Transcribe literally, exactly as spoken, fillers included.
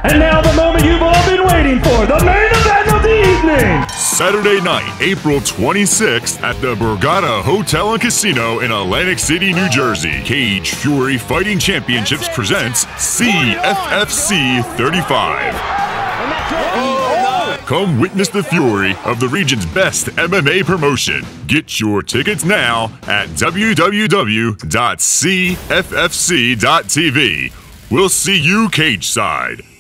And now the moment you've all been waiting for, the main event of the evening! Saturday night, April twenty-sixth at the Borgata Hotel and Casino in Atlantic City, New Jersey. Cage Fury Fighting Championships presents C F F C thirty-five. Come witness the fury of the region's best M M A promotion. Get your tickets now at w w w dot c f f c dot t v. We'll see you cage side.